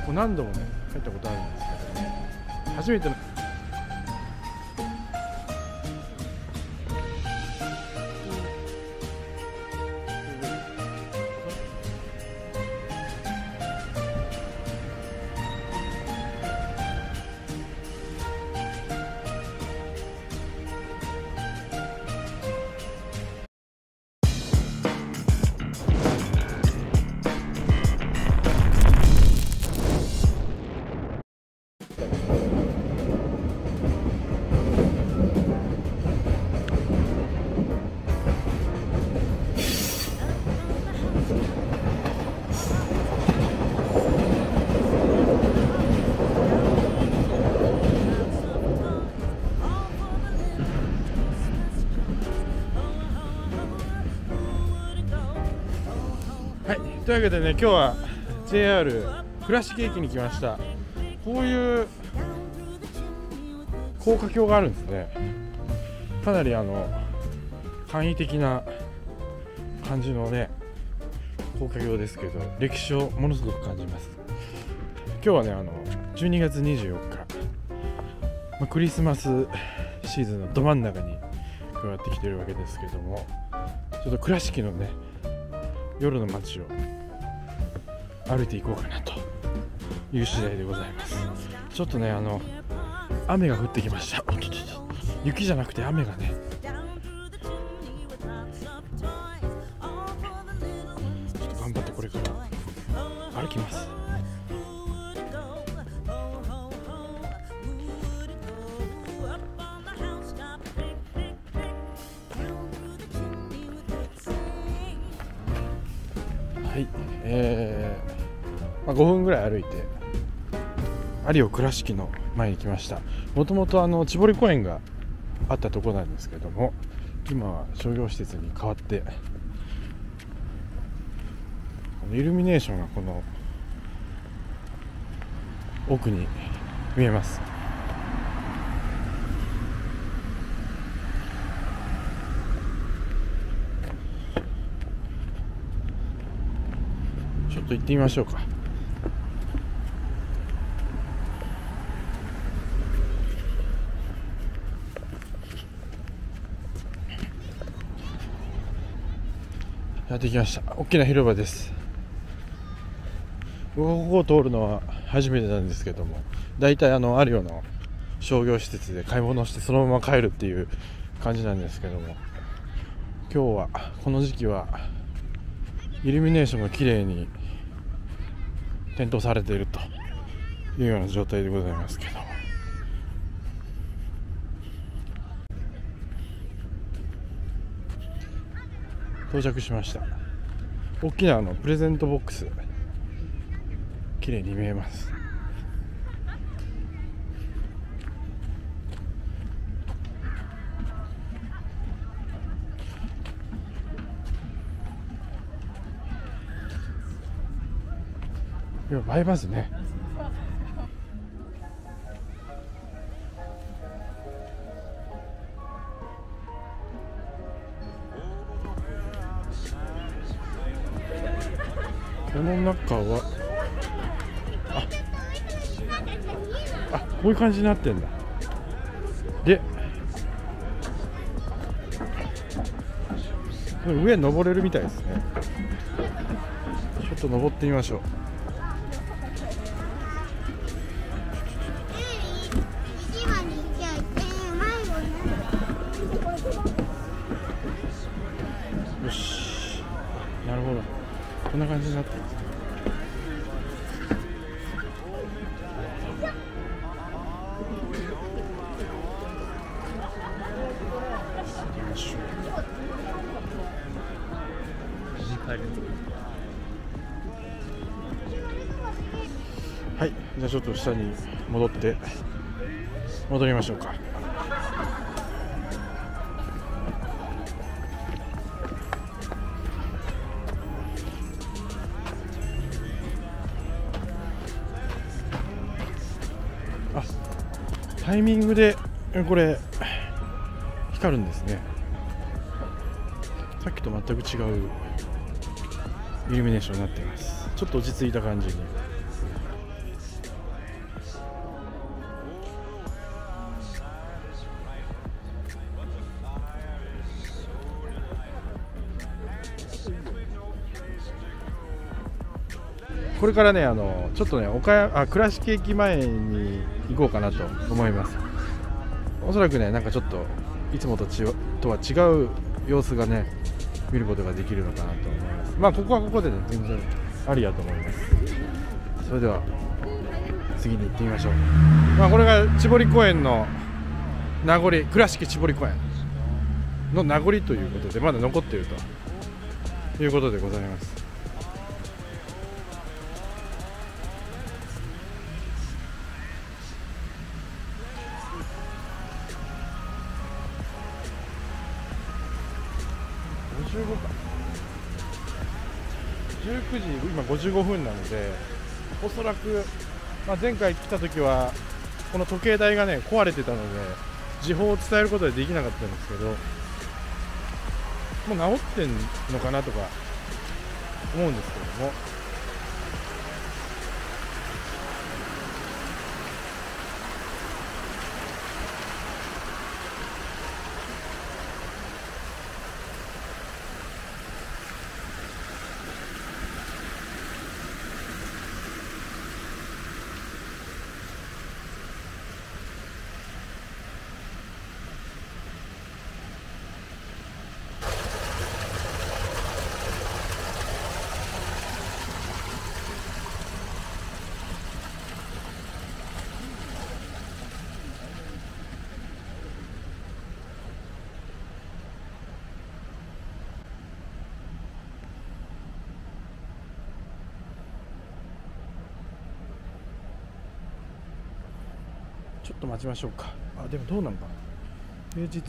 こう何度もね入ったことあるんですけどね、初めてのというわけでね、今日は JR 倉敷駅に来ました。こういう高架橋があるんですね。かなり簡易的な感じのね高架橋ですけど、歴史をものすごく感じます。今日はね12月24日、クリスマスシーズンのど真ん中に加わってきてるわけですけども、ちょっと倉敷のね夜の街を歩いていこうかなという次第でございます。ちょっとね雨が降ってきました。雪じゃなくて雨がね、ちょっと頑張ってこれから歩きます。はい、5分ぐらい歩いて有尾倉敷の前に来ました。もともと千堀公園があったところなんですけども、今は商業施設に変わってイルミネーションがこの奥に見えます。ちょっと行ってみましょうか。やってきました。大きな広場です。ここを通るのは初めてなんですけども、だいたい有尾の商業施設で買い物してそのまま帰るっていう感じなんですけども、今日はこの時期はイルミネーションが綺麗に点灯されているというような状態でございますけど、到着しました。大きなプレゼントボックス綺麗に見えます。映えますね。この中はこういう感じになってんだ。で上登れるみたいですね。ちょっと登ってみましょう。よし、なるほど、こんな感じになってます。はい、じゃあちょっと下に戻りましょうか。タイミングでこれ光るんですね。さっきと全く違うイルミネーションになっています。ちょっと落ち着いた感じにこれからねちょっとね倉敷駅前に行こうかなと思います。おそらくねなんかちょっといつもとは違う様子がね見ることができるのかなと思います。まあここはここでね全然ありやと思います。それでは次に行ってみましょう。まあこれが千堀公園の名残、倉敷千堀公園の名残ということでまだ残っているということでございます。55か19時今55分なので、おそらく、前回来た時はこの時計台がね壊れてたので時報を伝えることはできなかったんですけど、もう治ってんのかなとか思うんですけども、ちょっと待ちましょうか。でもどうなんかな、平日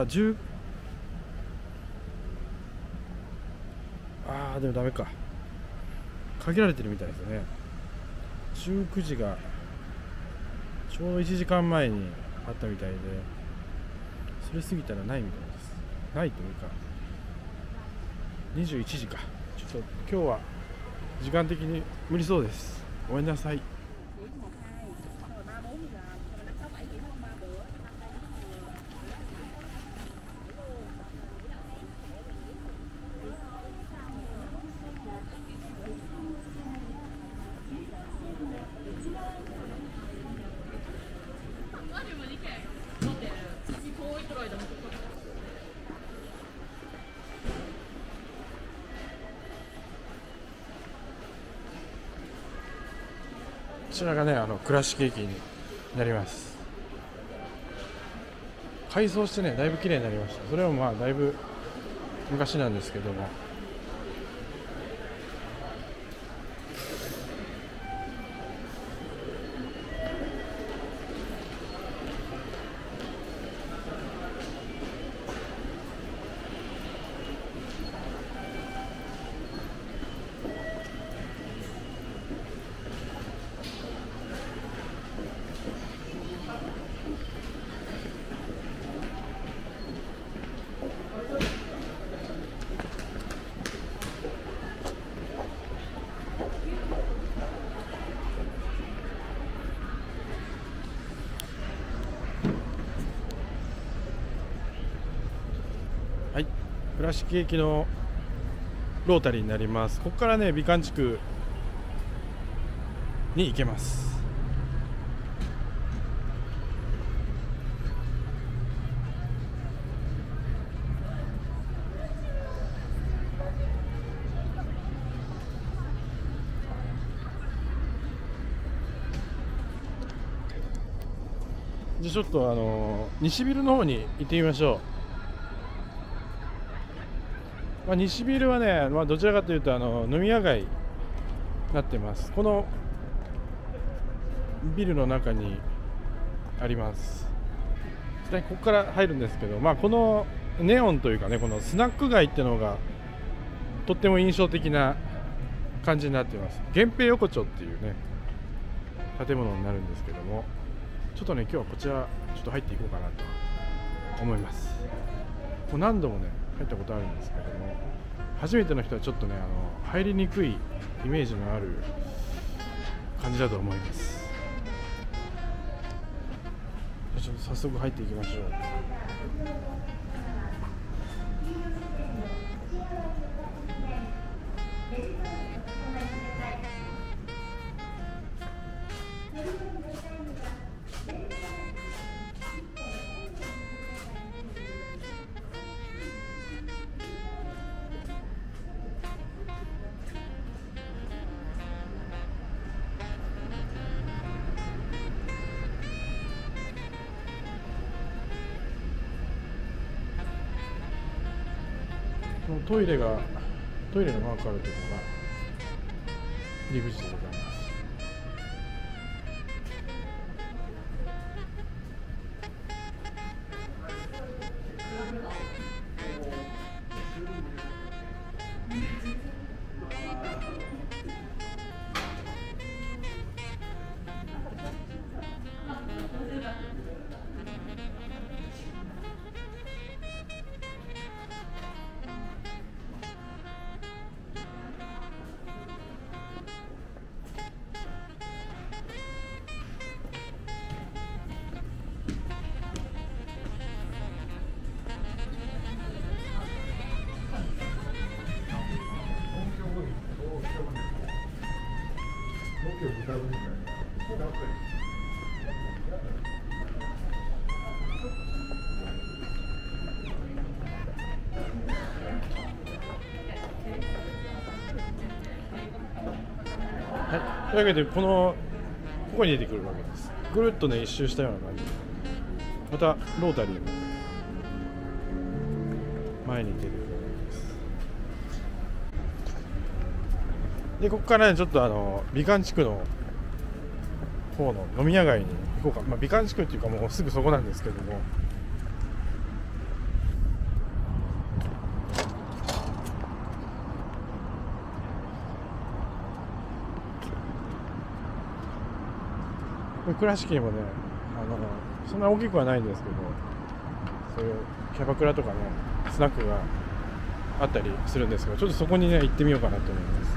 でもダメか、限られてるみたいですね。19時がちょうど1時間前にあったみたいで、それ過ぎたらないみたいです。ないというか21時か。ちょっと今日は時間的に無理そうです。ごめんなさい。こちらがね倉敷駅になります。改装してねだいぶ綺麗になりました。それはだいぶ昔なんですけども、はい、倉敷駅のロータリーになります。ここからね美観地区に行けます。じゃあちょっと西ビルの方に行ってみましょう。西ビルはね、どちらかというと飲み屋街になってます。このビルの中にあります。ここから入るんですけど、このネオンというかね、このスナック街っていうのがとっても印象的な感じになっています。源平横丁っていうね建物になるんですけども、ちょっとね今日はこちらちょっと入っていこうかなと思います。もう何度もね入ったことあるんですけども、初めての人はちょっとね入りにくいイメージのある感じだと思います。じゃあちょっと早速入っていきましょう。 トイレのマークあるところが入り口でございます。はい、というわけでここに出てくるわけです。ぐるっとね一周したような感じで、またロータリーも前に出てくるわけです。でここからねちょっと美観地区の方の飲み屋街に行こうか。まあ、美観地区っていうかもうすぐそこなんですけども、倉敷にもねそんな大きくはないんですけど、そういうキャバクラとかねスナックがあったりするんですけど、ちょっとそこにね行ってみようかなと思います。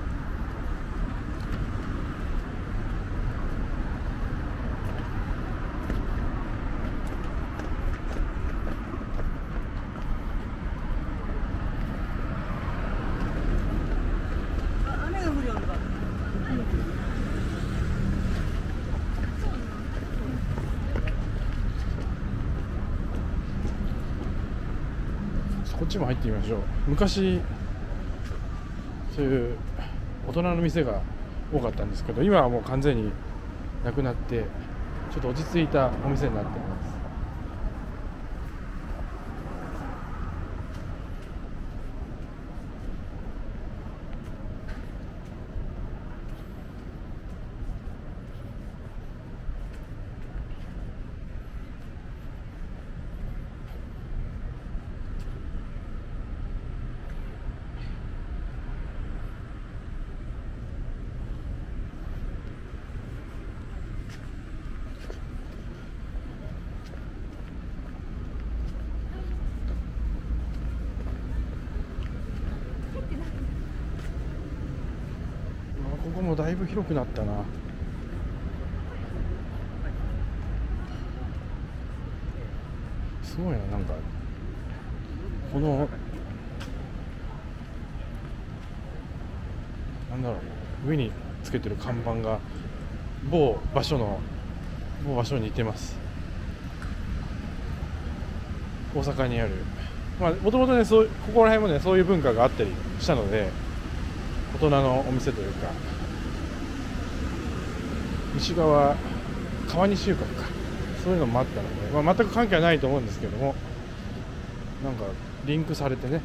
こっちも入ってみましょう。昔そういう大人の店が多かったんですけど、今はもう完全になくなってちょっと落ち着いたお店になっています。ここもだいぶ広くなったな。すごいな、なんかこのなんだろう、上につけてる看板が某場所に似てます。大阪にある、まあもともとねここら辺もねそういう文化があったりしたので、大人のお店というか、西側川西遊郭か、そういうのもあったので、まあ、全く関係はないと思うんですけども、なんかリンクされてね、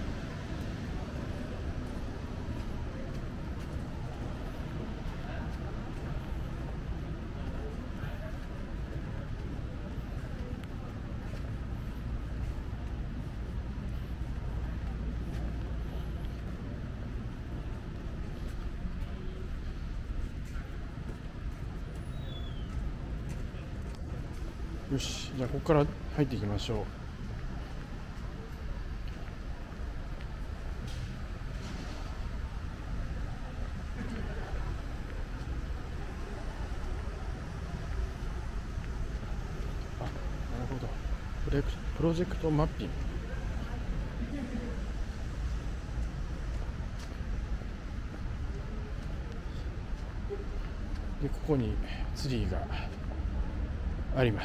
よし、じゃあここから入っていきましょう。あ、なるほど。プロジェクトマッピング。でここにツリーがあります。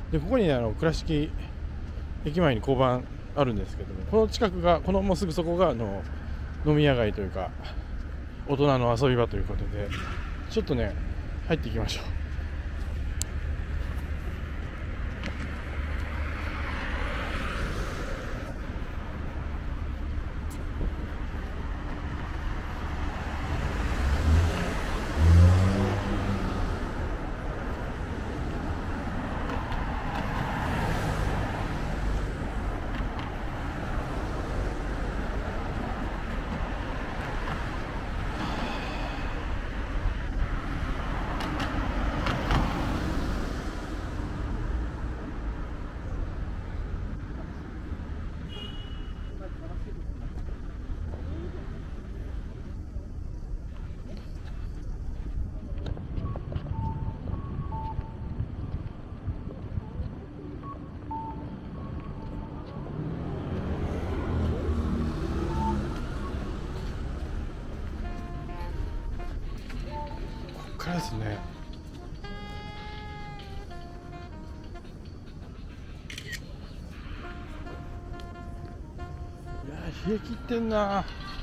でここにね倉敷駅前に交番あるんですけども、この近くがもうすぐそこが飲み屋街というか大人の遊び場ということで、ちょっとね入っていきましょう。ここからですね。いや冷え切ってんな。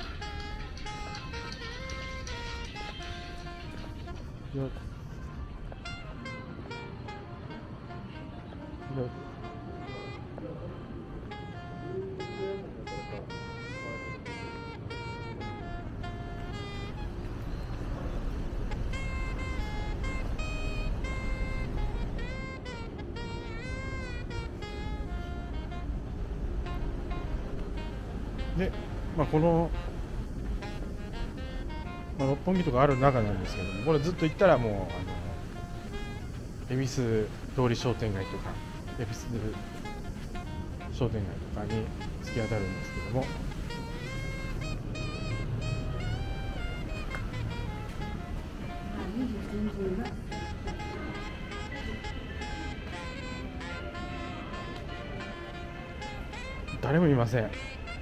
で、この、六本木とかある中なんですけども、これずっと行ったらもう恵比寿通り商店街とか恵比寿商店街とかに突き当たるんですけども、誰もいません。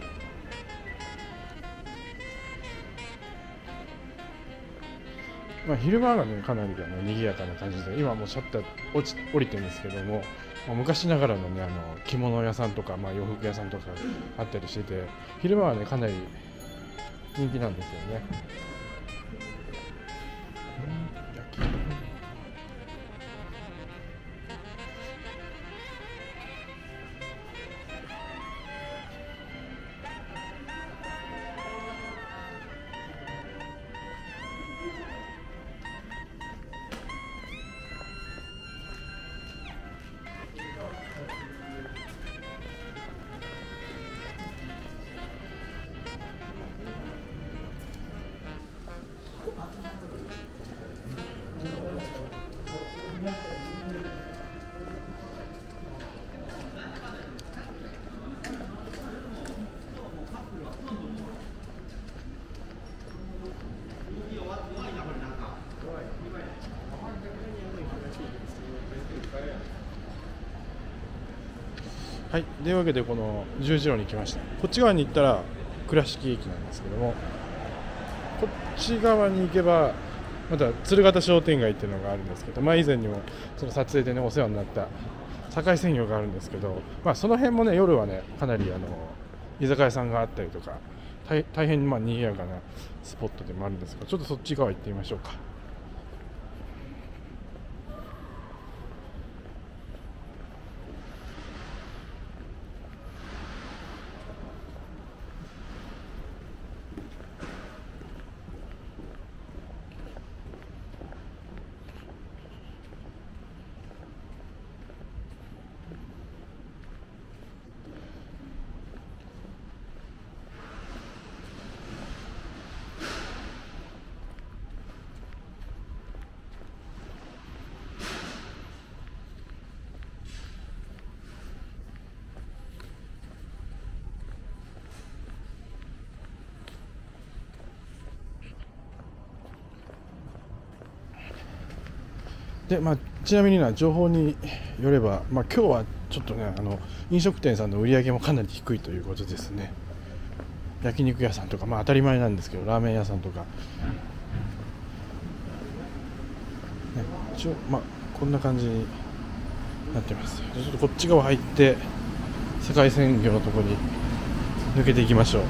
昼間がねかなり賑やかな感じで、今もうシャッター降りてるんですけども、昔ながらのね着物屋さんとか、洋服屋さんとかあったりしてて、昼間はねかなり人気なんですよね。はい、というわけでこの十字路に来ました。こっち側に行ったら倉敷駅なんですけども、こっち側に行けばまた鶴形商店街っていうのがあるんですけど、以前にもその撮影でねお世話になった堺鮮魚があるんですけど、その辺もね夜はねかなり居酒屋さんがあったりとか、大変賑やかなスポットでもあるんですが、ちょっとそっち側行ってみましょうか。でちなみに情報によれば、今日はちょっとね飲食店さんの売り上げもかなり低いということですね。焼肉屋さんとか当たり前なんですけど、ラーメン屋さんとか、ね、こんな感じになってます。ちょっとこっち側入って世界鮮魚のところに抜けていきましょう。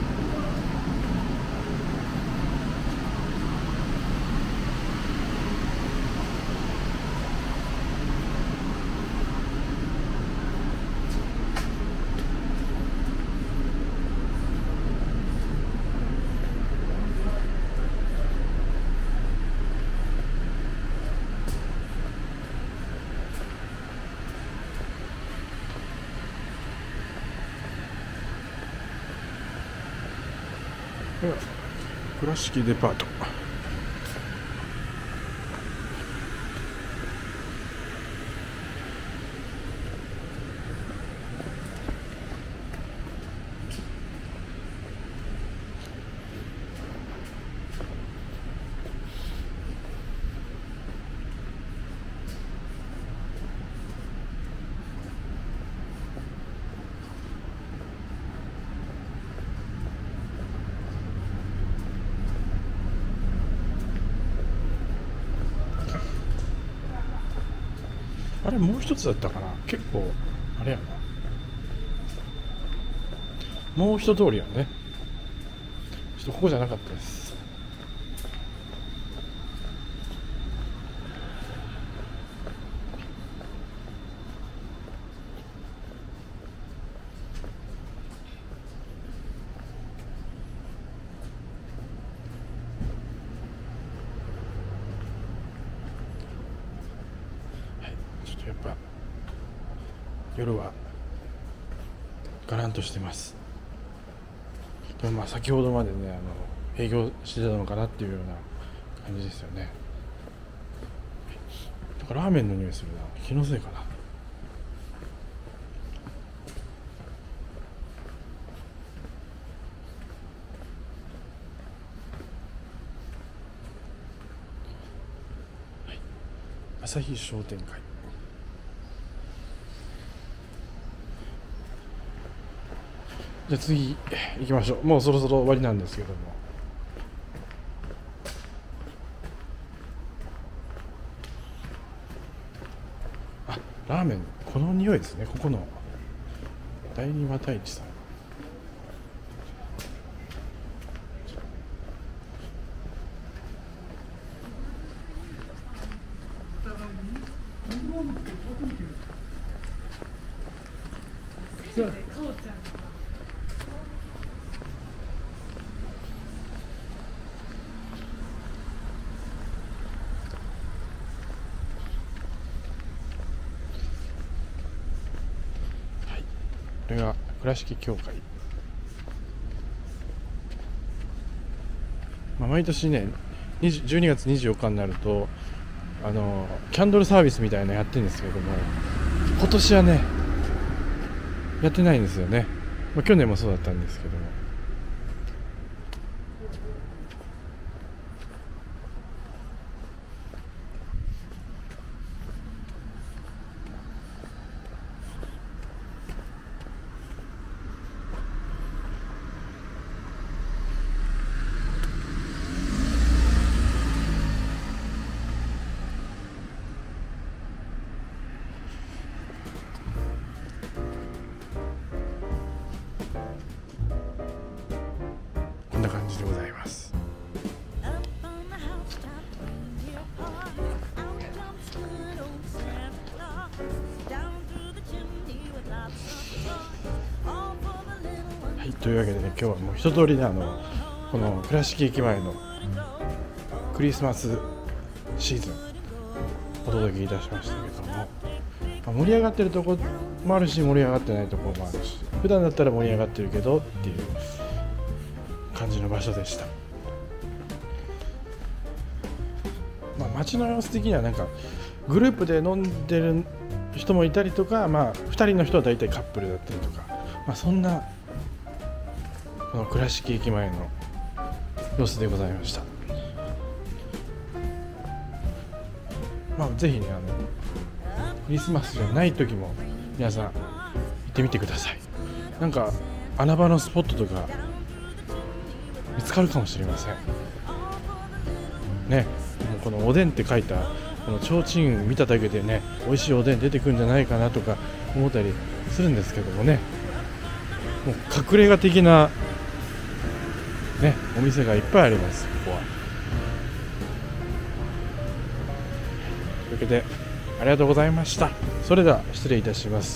倉敷デパート。あれもう一つだったかな。結構あれやな、もう一通りやね。ちょっとここじゃなかったです。やっぱ夜はガランとしてます。でもまあ先ほどまでね営業してたのかなっていうような感じですよね。なんかラーメンの匂いするな。気のせいかな。朝日商店会。じゃあ次行きましょう。もうそろそろ終わりなんですけども。あ、ラーメンこの匂いですね。ここの第二又市さん。これが倉敷協会。毎年ね12月24日になるとキャンドルサービスみたいなのやってるんですけども、今年はねやってないんですよね。去年もそうだったんですけども。こんな感じでございます。はい、というわけでね、今日はもう一通りでこの倉敷駅前のクリスマスシーズンお届けいたしましたけども、盛り上がってるとこもあるし盛り上がってないところもあるし、普段だったら盛り上がってるけどっていう感じの場所でした。街の様子的にはなんかグループで飲んでる人もいたりとか、2人の人は大体カップルだったりとか、そんなこの倉敷駅前の様子でございました。ぜひねクリスマスじゃない時も皆さん行ってみてください。なんか穴場のスポットとか見つかるかもしれませんね。もうこのおでんって書いたこの提灯見ただけでね、美味しいおでん出てくるんじゃないかなとか思ったりするんですけどもね、もう隠れ家的なねお店がいっぱいあります。ここはというわけでありがとうございました。それでは失礼いたします。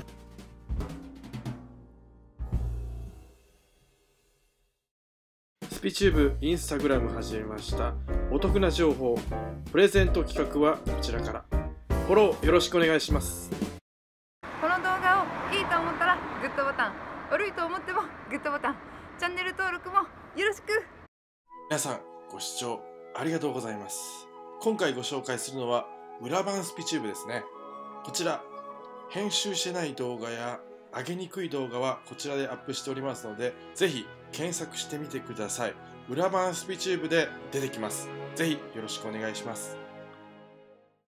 スピチューブインスタグラム始めました。お得な情報プレゼント企画はこちらから。フォローよろしくお願いします。 この動画をいいと思ったらグッドボタン、悪いと思ってもグッドボタン、チャンネル登録もよろしく。 皆さんご視聴ありがとうございます。今回ご紹介するのは裏版スピチューブですね。こちら編集してない動画や上げにくい動画はこちらでアップしておりますので、ぜひ検索してみてください。裏版スピチューブで出てきます。ぜひよろしくお願いします。